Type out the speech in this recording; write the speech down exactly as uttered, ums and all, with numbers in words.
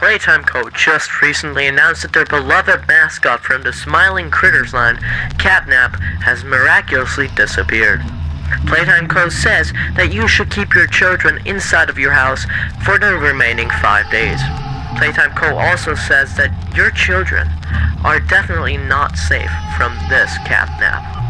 Playtime Co. just recently announced that their beloved mascot from the Smiling Critters line, Catnap, has miraculously disappeared. Playtime Co. says that you should keep your children inside of your house for the remaining five days. Playtime Co. also says that your children are definitely not safe from this catnap.